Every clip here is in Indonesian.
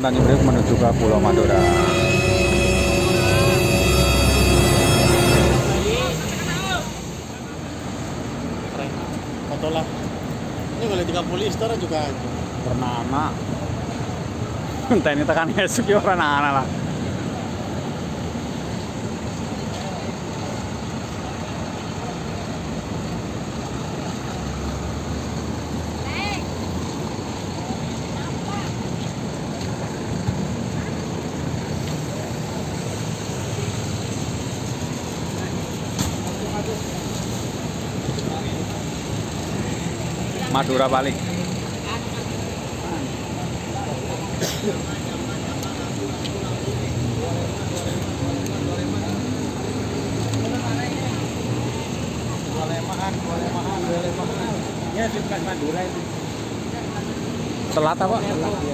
Tanjung Priok menuju ke Pulau Madura. Kotolah. Ini boleh 30 store juga aja. Bernama. Entah ini tekan esuk ya orang anak lah. Madura balik. Boleh makan. Ya, suka Madura itu. Telat apa? Telat ya.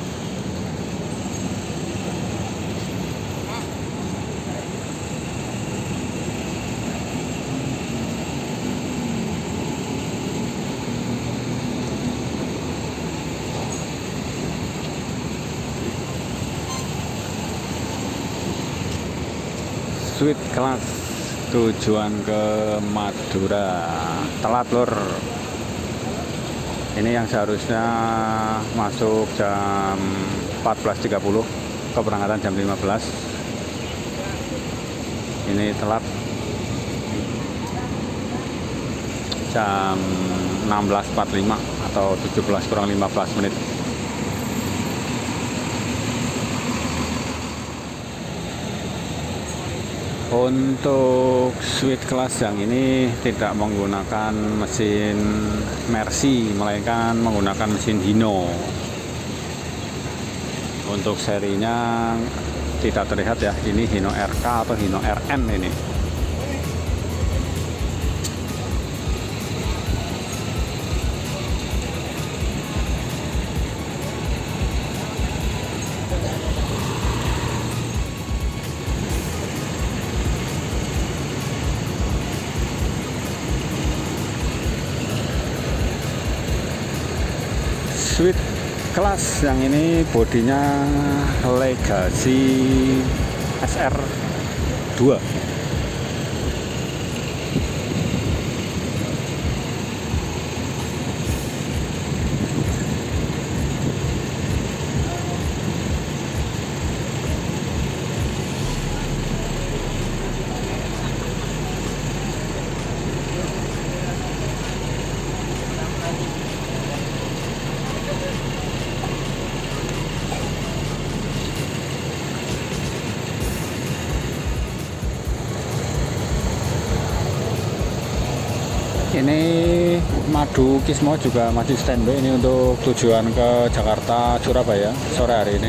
Sweet Class tujuan ke Madura. Telat lur. Ini yang seharusnya masuk jam 14.30, keberangkatan jam 15. Ini telat jam 16.45 atau 17 kurang 15 menit. Untuk Sweet Class yang ini tidak menggunakan mesin Mercy, melainkan menggunakan mesin Hino. Untuk serinya tidak terlihat ya, ini Hino RK atau Hino RN ini. Sweet Class yang ini bodinya Legacy SR2. Ini Madu Kismo juga masih standby ini untuk tujuan ke Jakarta Surabaya sore hari ini.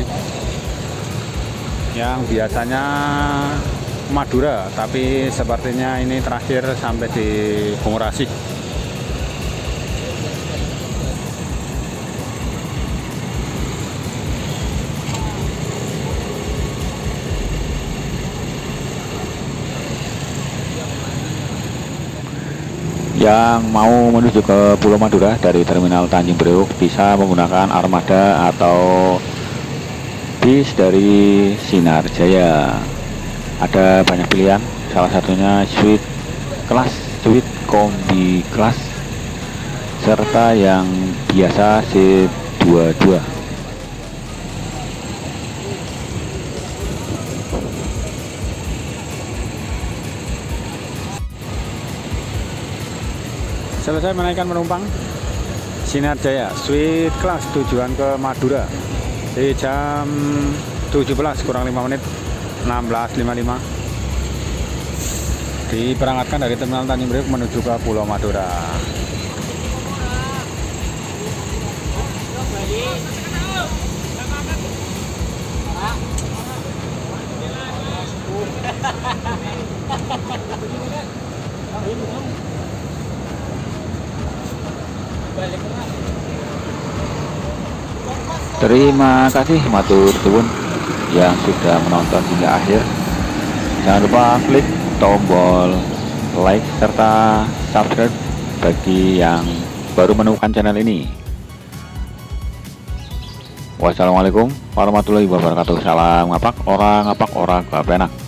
Yang biasanya Madura, tapi sepertinya ini terakhir sampai di Bungurasi. Yang mau menuju ke Pulau Madura dari Terminal Tanjung Priok bisa menggunakan armada atau bis dari Sinar Jaya. Ada banyak pilihan, salah satunya Sweet Class, Sweet Kombi Class, serta yang biasa C22. Selesai menaikkan penumpang, Sinar Jaya Sweet Class tujuan ke Madura di jam 17 kurang 5 menit, 16.55. Diberangkatkan dari Terminal Tanjung Priok menuju ke Pulau Madura. Terima kasih matur suwun yang sudah menonton hingga akhir. Jangan lupa klik tombol like serta subscribe bagi yang baru menemukan channel ini. Wassalamualaikum warahmatullahi wabarakatuh. Salam ngapak orang kepenak.